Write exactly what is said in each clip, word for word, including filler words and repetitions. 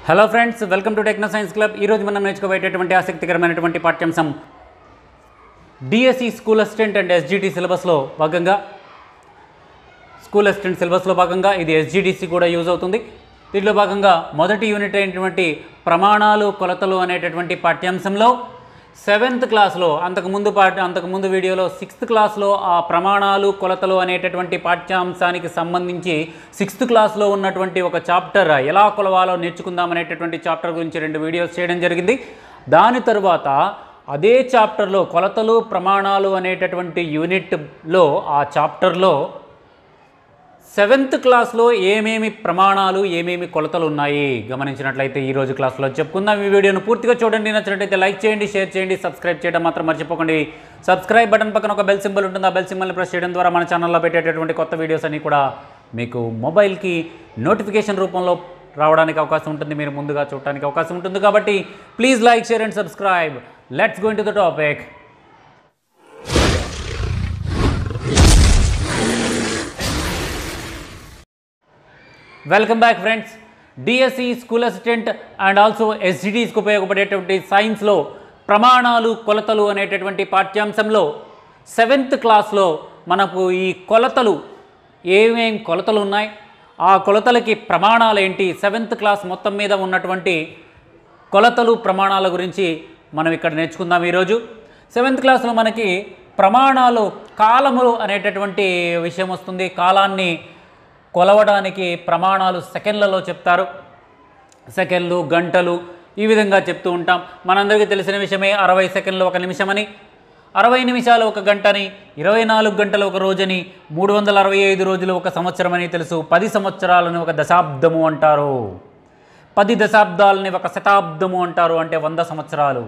Hello friends, welcome to techno science club. ఈరోజు మనం నేర్చుకోబోయేటటువంటి ఆసక్తికరమైనటువంటి పాఠ్యాంశం DSC school assistant and SGT సిలబస్లో భాగంగా స్కూల్ అసిస్టెంట్ సిలబస్లో భాగంగా ఇది ఎస్జిటిసి కూడా యూజ్ అవుతుంది. దీంట్లో భాగంగా మొదటి యూనిట్ అయినటువంటి ప్రమాణాలు కొలతలు అనేటటువంటి పాఠ్యాంశంలో సెవెంత్ క్లాస్లో అంతకుముందు పాఠ అంతకుముందు వీడియోలో సిక్స్త్ క్లాస్లో ఆ ప్రమాణాలు కొలతలు అనేటటువంటి పాఠ్యాంశానికి సంబంధించి సిక్స్త్ క్లాస్లో ఉన్నటువంటి ఒక చాప్టర్ ఎలా కొలవాలో నేర్చుకుందాం అనేటటువంటి చాప్టర్ గురించి రెండు వీడియోస్ చేయడం జరిగింది. దాని తర్వాత అదే చాప్టర్లో కొలతలు ప్రమాణాలు అనేటటువంటి యూనిట్లో ఆ చాప్టర్లో సెవెంత్ క్లాస్లో ఏమేమి ప్రమాణాలు ఏమేమి కొలతలు ఉన్నాయి గమనించినట్లయితే ఈరోజు క్లాస్లో చెప్పుకుందాం. ఈ వీడియోను పూర్తిగా చూడండి. నచ్చినట్లయితే లైక్ చేయండి, షేర్ చేయండి, సబ్స్క్రైబ్ చేయడం మాత్రం మర్చిపోకండి. సబ్స్క్రైబ్ బటన్ పక్కన ఒక బెల్ సింబల్ ఉంటుంది. ఆ బెల్ సింబల్ని ప్రెస్ చేయడం ద్వారా మన ఛానల్లో పెట్టేటటువంటి కొత్త వీడియోస్ అన్నీ కూడా మీకు మొబైల్కి నోటిఫికేషన్ రూపంలో రావడానికి అవకాశం ఉంటుంది, మీరు ముందుగా చూడడానికి అవకాశం ఉంటుంది. కాబట్టి please like, share and subscribe. Let's go into the topic. Welcome back friends. DSC school assistant and also ఎస్జిటిస్కి ఉపయోగపడేటువంటి సైన్స్లో ప్రమాణాలు కొలతలు అనేటటువంటి పాఠ్యాంశంలో సెవెంత్ క్లాస్లో మనకు ఈ కొలతలు ఏమేం కొలతలు ఉన్నాయి, ఆ కొలతలకి ప్రమాణాలు ఏంటి, సెవెంత్ క్లాస్ మొత్తం మీద ఉన్నటువంటి కొలతలు ప్రమాణాల గురించి మనం ఇక్కడ నేర్చుకుందాం. ఈరోజు సెవెంత్ క్లాస్లో మనకి ప్రమాణాలు కాలములు అనేటటువంటి విషయం వస్తుంది. కాలాన్ని కొలవడానికి ప్రమాణాలు సెకండ్లలో చెప్తారు. సెకండ్లు, గంటలు ఈ విధంగా చెప్తూ ఉంటాం. మనందరికీ తెలిసిన విషయమే అరవై సెకండ్లు ఒక నిమిషమని, అరవై నిమిషాలు ఒక గంటని, ఇరవై నాలుగు గంటలు ఒక రోజని, మూడు వందల అరవై ఐదు రోజులు ఒక సంవత్సరం అని తెలుసు. పది సంవత్సరాలను ఒక దశాబ్దము అంటారు. పది దశాబ్దాలని ఒక శతాబ్దము అంటారు, అంటే వంద సంవత్సరాలు.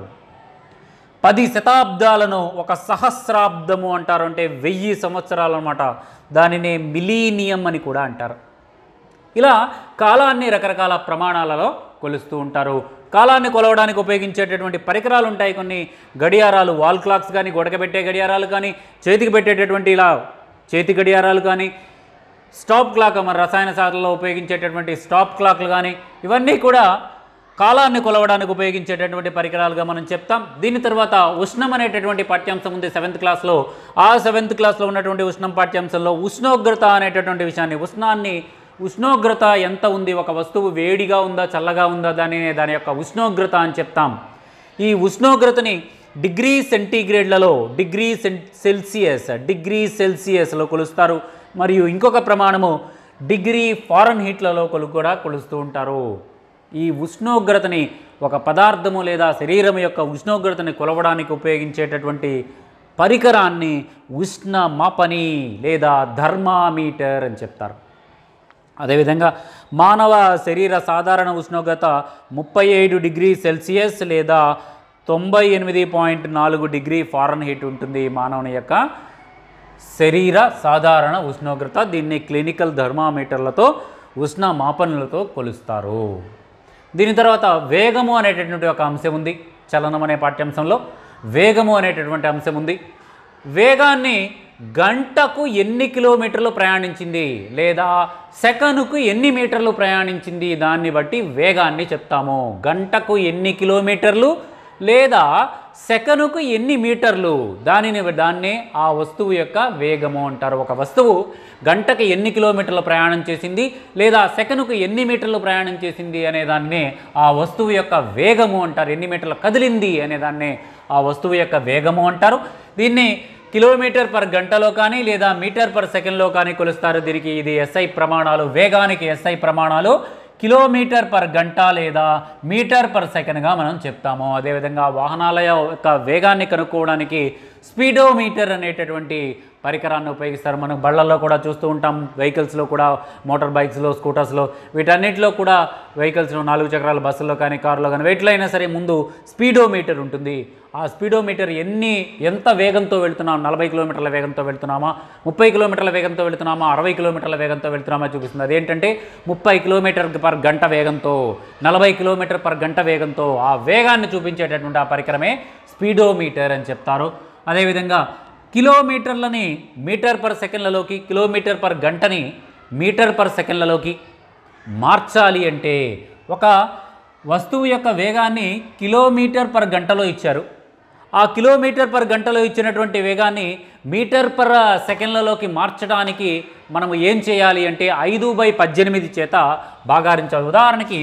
పది శతాబ్దాలను ఒక సహస్రాబ్దము అంటారు, అంటే వెయ్యి సంవత్సరాలు అన్నమాట. దానినే మిలీనియం అని కూడా అంటారు. ఇలా కాలాన్ని రకరకాల ప్రమాణాలలో కొలుస్తూ ఉంటారు. కాలాన్ని కొలవడానికి ఉపయోగించేటటువంటి పరికరాలు ఉంటాయి. కొన్ని గడియారాలు, వాల్ క్లాక్స్ కానీ, గొడక పెట్టే గడియారాలు కానీ, చేతికి పెట్టేటటువంటి ఇలా చేతి గడియారాలు కానీ, స్టాప్ క్లాక్ మన రసాయన శాస్త్రంలో ఉపయోగించేటటువంటి స్టాప్ క్లాక్లు కానీ, ఇవన్నీ కూడా కాలాన్ని కొలవడానికి ఉపయోగించేటటువంటి పరికరాలుగా మనం చెప్తాం. దీని తర్వాత ఉష్ణం అనేటటువంటి పాఠ్యాంశం ఉంది సెవెంత్ క్లాస్లో. ఆ సెవెంత్ క్లాస్లో ఉన్నటువంటి ఉష్ణం పాఠ్యాంశంలో ఉష్ణోగ్రత అనేటటువంటి విషయాన్ని, ఉష్ణాన్ని ఉష్ణోగ్రత ఎంత ఉంది, ఒక వస్తువు వేడిగా ఉందా చల్లగా ఉందా, దాని దాని యొక్క ఉష్ణోగ్రత అని చెప్తాం. ఈ ఉష్ణోగ్రతని డిగ్రీ సెంటీగ్రేడ్లలో, డిగ్రీ సెల్సియస్ డిగ్రీ సెల్సియస్లో కొలుస్తారు. మరియు ఇంకొక ప్రమాణము డిగ్రీ ఫారెన్ హీట్లలో కొలు కూడా కొలుస్తూ ఉంటారు. ఈ ఉష్ణోగ్రతని ఒక పదార్థము లేదా శరీరం యొక్క ఉష్ణోగ్రతని కొలవడానికి ఉపయోగించేటటువంటి పరికరాన్ని ఉష్ణ మాపని లేదా థర్మామీటర్ అని చెప్తారు. అదేవిధంగా మానవ శరీర సాధారణ ఉష్ణోగ్రత ముప్పై ఐదు డిగ్రీ సెల్సియస్ లేదా తొంభై ఎనిమిది పాయింట్ నాలుగు డిగ్రీ ఫారెన్ హీట్ ఉంటుంది మానవుని యొక్క శరీర సాధారణ ఉష్ణోగ్రత. దీన్ని క్లినికల్ థర్మామీటర్లతో ఉష్ణ మాపనలతో కొలుస్తారు. దీని తర్వాత వేగము అనేటటువంటి ఒక అంశం ఉంది. చలనం అనే పాఠ్యాంశంలో వేగము అనేటటువంటి అంశం ఉంది. వేగాన్ని గంటకు ఎన్ని కిలోమీటర్లు ప్రయాణించింది లేదా సెకనుకు ఎన్ని మీటర్లు ప్రయాణించింది, దాన్ని బట్టి వేగాన్ని చెప్తాము. గంటకు ఎన్ని కిలోమీటర్లు లేదా సెకనుకు ఎన్ని మీటర్లు, దానిని దాన్నే ఆ వస్తువు యొక్క వేగము అంటారు. ఒక వస్తువు గంటకు ఎన్ని కిలోమీటర్లు ప్రయాణం చేసింది లేదా సెకనుకు ఎన్ని మీటర్లు ప్రయాణం చేసింది అనే దాన్నే ఆ వస్తువు యొక్క వేగము అంటారు. ఎన్ని మీటర్లు కదిలింది అనే దాన్నే ఆ వస్తువు యొక్క వేగము అంటారు. దీన్ని కిలోమీటర్ పర్ గంటలో కానీ లేదా మీటర్ పర్ సెకండ్లో కానీ కొలుస్తారు. దీనికి ఇది ఎస్ఐ ప్రమాణాలు. వేగానికి ఎస్ఐ ప్రమాణాలు కిలోమీటర్ పర్ గంట లేదా మీటర్ పర్ సెకండ్గా మనం చెప్తాము. అదేవిధంగా వాహనాల యొక్క వేగాన్ని కనుక్కోవడానికి స్పీడోమీటర్ అనేటటువంటి పరికరాన్ని ఉపయోగిస్తారు. మనం బళ్ళల్లో కూడా చూస్తూ ఉంటాం, వెహికల్స్లో కూడా, మోటార్ బైక్స్లో, స్కూటర్స్లో, వీటన్నిటిలో కూడా, వెహికల్స్లో నాలుగు చక్రాల బస్సుల్లో కానీ కారులో కానీ వెయిట్లో అయినా సరే ముందు స్పీడోమీటర్ ఉంటుంది. ఆ స్పీడోమీటర్ ఎన్ని ఎంత వేగంతో వెళ్తున్నాం, నలభై కిలోమీటర్ల వేగంతో వెళ్తున్నామా, ముప్పై కిలోమీటర్ల వేగంతో వెళ్తున్నామా, అరవై కిలోమీటర్ల వేగంతో వెళ్తున్నామా చూపిస్తుంది. అదేంటంటే ముప్పై కిలోమీటర్ పర్ గంట వేగంతో, నలభై కిలోమీటర్ పర్ గంట వేగంతో ఆ వేగాన్ని చూపించేటటువంటి ఆ పరికరమే స్పీడోమీటర్ అని చెప్తారు. అదేవిధంగా కిలోమీటర్లని మీటర్ పర్ సెకండ్లలోకి, కిలోమీటర్ పర్ గంటని మీటర్ పర్ సెకండ్లలోకి మార్చాలి అంటే ఒక వస్తువు యొక్క వేగాన్ని కిలోమీటర్ పర్ గంటలో ఇచ్చారు. ఆ కిలోమీటర్ పర్ గంటలో ఇచ్చినటువంటి వేగాన్ని మీటర్ పర్ సెకండ్లలోకి మార్చడానికి మనం ఏం చేయాలి అంటే ఐదు బై పద్దెనిమిది చేత భాగారించాలి. ఉదాహరణకి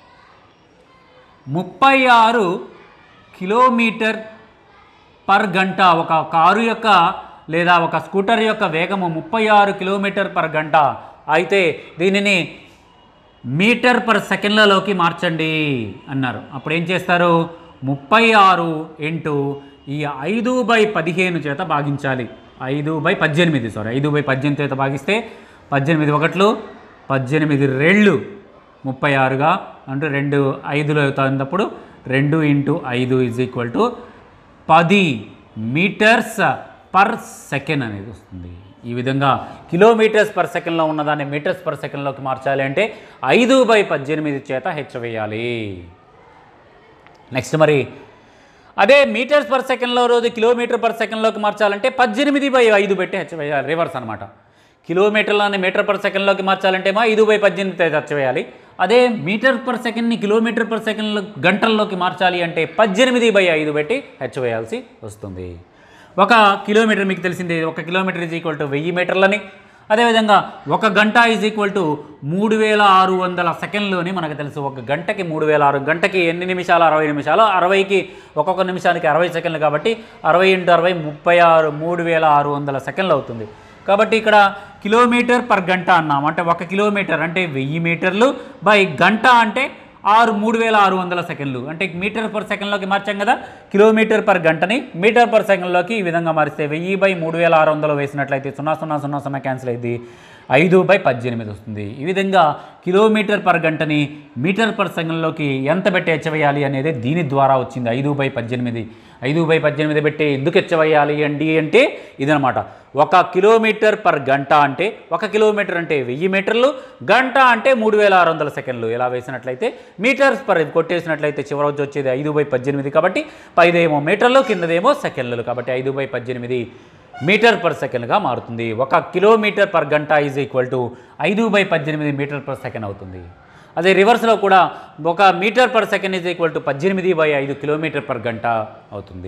ముప్పై ఆరు కిలోమీటర్ పర్ గంట ఒక కారు యొక్క లేదా ఒక స్కూటర్ యొక్క వేగము ముప్పై ఆరు కిలోమీటర్ పర్ గంట అయితే దీనిని మీటర్ పర్ సెకండ్లలోకి మార్చండి అన్నారు. అప్పుడు ఏం చేస్తారు, ముప్పై ఆరు ఇంటూ ఈ ఐదు బై పదిహేను చేత భాగించాలి. ఐదు బై పద్దెనిమిది సారీ ఐదు బై పద్దెనిమిది చేత భాగిస్తే పద్దెనిమిది ఒకట్లు పద్దెనిమిది రెళ్ళు ముప్పై ఆరుగా అంటే రెండు ఐదులో అవుతున్నప్పుడు రెండు ఇంటూ ఐదు ఈజ్ ఈక్వల్ టు పది మీటర్స్ పర్ సెకండ్ అనేది వస్తుంది. ఈ విధంగా కిలోమీటర్స్ పర్ సెకండ్లో ఉన్నదాన్ని మీటర్స్ పర్ సెకండ్లోకి మార్చాలి అంటే ఐదు బై పద్దెనిమిది చేత హెచ్ వేయాలి. నెక్స్ట్ మరి అదే మీటర్స్ పర్ సెకండ్లో రోజు కిలోమీటర్ పర్ సెకండ్లోకి మార్చాలంటే పద్దెనిమిది బై ఐదు పెట్టి హెచ్ వేయాలి. రివర్స్ అనమాట. కిలోమీటర్లని మీటర్ పర్ సెకండ్లోకి మార్చాలంటే మా ఐదు బై పద్దెనిమిది హెచ్ వేయాలి. అదే మీటర్ పర్ సెకండ్ని కిలోమీటర్ పర్ సెకండ్ గంటల్లోకి మార్చాలి అంటే పద్దెనిమిది బై ఐదు పెట్టి హెచ్ వేయాల్సి వస్తుంది. ఒక కిలోమీటర్ మీకు తెలిసిందే, ఒక కిలోమీటర్ ఈజ్ ఈక్వల్ టు వెయ్యి మీటర్లని. అదేవిధంగా ఒక గంట ఈజ్ ఈక్వల్ టు మూడు వేల ఆరు వందల సెకండ్లు అని మనకు తెలుసు. ఒక గంటకి మూడు వేల ఆరు గంటకి ఎన్ని నిమిషాలు, అరవై నిమిషాలు. అరవైకి ఒక్కొక్క నిమిషానికి అరవై సెకండ్లు కాబట్టి అరవై ఇంటూ అరవై ముప్పై ఆరు మూడు వేల ఆరు వందల సెకండ్లు అవుతుంది. కాబట్టి ఇక్కడ కిలోమీటర్ పర్ గంట అన్నాం అంటే ఒక కిలోమీటర్ అంటే వెయ్యి మీటర్లు బై గంట అంటే ఆరు మూడు వేల ఆరు వందల సెకండ్లు అంటే మీటర్ పర్ సెకండ్లోకి మార్చాం కదా. కిలోమీటర్ పర్ గంటని మీటర్ పర్ సెకండ్లోకి ఈ విధంగా మారిస్తే వెయ్యి బై మూడు వేల ఆరు వందలు వేసినట్లయితే సున్నా సున్నా సున్నా సున్నా క్యాన్సిల్ అయింది, ఐదు బై పద్దెనిమిది వస్తుంది. ఈ విధంగా కిలోమీటర్ పర్ గంటని మీటర్ పర్ సెకండ్లోకి ఎంత పెట్టి హెచ్చవేయాలి అనేది దీని ద్వారా వచ్చింది. ఐదు బై పద్దెనిమిది ఐదు బై పద్దెనిమిది పెట్టి ఎందుకు హెచ్చవేయాలి అండి అంటే ఇదనమాట. ఒక కిలోమీటర్ పర్ గంట అంటే ఒక కిలోమీటర్ అంటే వెయ్యి మీటర్లు, గంట అంటే మూడు వేల ఆరు వందల సెకండ్లు. ఇలా వేసినట్లయితే మీటర్స్ పర్ కొట్టేసినట్లయితే చివరి రోజు వచ్చేది ఐదు బై పద్దెనిమిది కాబట్టి పైదేమో మీటర్లు కిందదేమో సెకండ్లు కాబట్టి ఐదు బై పద్దెనిమిది మీటర్ పర్ సెకండ్గా మారుతుంది. ఒక కిలోమీటర్ పర్ గంట ఈజ్ ఈక్వల్ టు ఐదు బై పద్దెనిమిది మీటర్ పర్ సెకండ్ అవుతుంది. అదే రివర్స్లో కూడా ఒక metre per second is equal to పద్దెనిమిది బై ఐదు కిలోమీటర్ పర్ గంట అవుతుంది.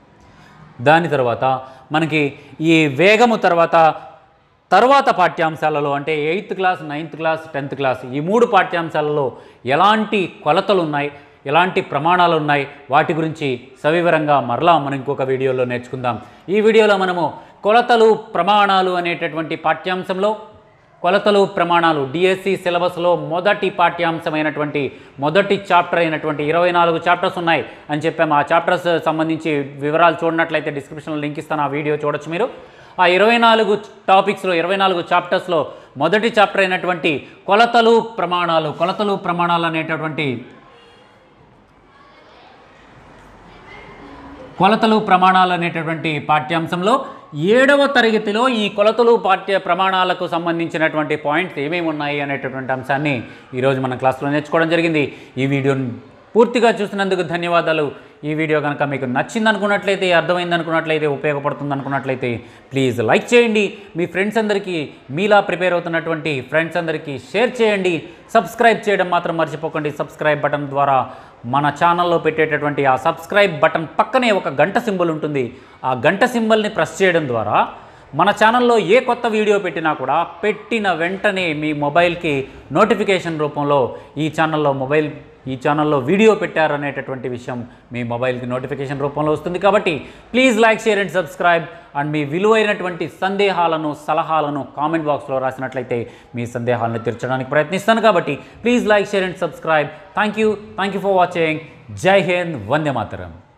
దాని తర్వాత మనకి ఈ వేగము తర్వాత తర్వాత పాఠ్యాంశాలలో అంటే eighth class, ninth class, tenth class ఈ మూడు పాఠ్యాంశాలలో ఎలాంటి కొలతలు ఉన్నాయి, ఎలాంటి ప్రమాణాలు ఉన్నాయి వాటి గురించి సవివరంగా మరలా మనం ఇంకొక వీడియోలో నేర్చుకుందాం. ఈ వీడియోలో మనము కొలతలు ప్రమాణాలు అనేటటువంటి పాఠ్యాంశంలో కొలతలు ప్రమాణాలు డిఎస్సి సిలబస్లో మొదటి పాఠ్యాంశమైనటువంటి మొదటి చాప్టర్ అయినటువంటి ఇరవై నాలుగు చాప్టర్స్ ఉన్నాయి అని చెప్పాము. ఆ చాప్టర్స్ సంబంధించి వివరాలు చూడనట్లయితే డిస్క్రిప్షన్లో లింక్ ఇస్తాను, ఆ వీడియో చూడొచ్చు మీరు. ఆ ఇరవై నాలుగు టాపిక్స్లో ఇరవై నాలుగు చాప్టర్స్లో మొదటి చాప్టర్ అయినటువంటి కొలతలు ప్రమాణాలు కొలతలు ప్రమాణాలు అనేటటువంటి కొలతలు ప్రమాణాలు అనేటటువంటి పాఠ్యాంశంలో ఏడవ తరగతిలో ఈ కొలతలు పాఠ్య ప్రమాణాలకు సంబంధించినటువంటి పాయింట్స్ ఏమేమి ఉన్నాయి అనేటటువంటి అంశాన్ని ఈరోజు మన క్లాస్లో నేర్చుకోవడం జరిగింది. ఈ వీడియోని పూర్తిగా చూసినందుకు ధన్యవాదాలు. ఈ వీడియో కనుక మీకు నచ్చింది అనుకున్నట్లయితే, అర్థమైంది అనుకున్నట్లయితే, ఉపయోగపడుతుంది అనుకున్నట్లయితే ప్లీజ్ లైక్ చేయండి. మీ ఫ్రెండ్స్ అందరికీ, మీలా ప్రిపేర్ అవుతున్నటువంటి ఫ్రెండ్స్ అందరికీ షేర్ చేయండి. సబ్స్క్రైబ్ చేయడం మాత్రం మర్చిపోకండి. సబ్స్క్రైబ్ బటన్ ద్వారా మన ఛానల్లో పెట్టేటటువంటి ఆ సబ్స్క్రైబ్ బటన్ పక్కనే ఒక గంట సింబల్ ఉంటుంది. ఆ గంట సింబల్ని ప్రెస్ చేయడం ద్వారా మన ఛానల్లో ఏ కొత్త వీడియో పెట్టినా కూడా పెట్టిన వెంటనే మీ మొబైల్కి నోటిఫికేషన్ రూపంలో ఈ ఛానల్లో మొబైల్ ఈ ఛానల్లో వీడియో పెట్టారనేటటువంటి విషయం మీ మొబైల్కి నోటిఫికేషన్ రూపంలో వస్తుంది. కాబట్టి please like, share and subscribe. And మీ విలువైనటువంటి సందేహాలను, సలహాలను కామెంట్ బాక్స్లో రాసినట్లయితే మీ సందేహాలను తీర్చడానికి ప్రయత్నిస్తాను. కాబట్టి please like, share and subscribe. Thank you thank you for watching. Jai Hind, Vande Mataram.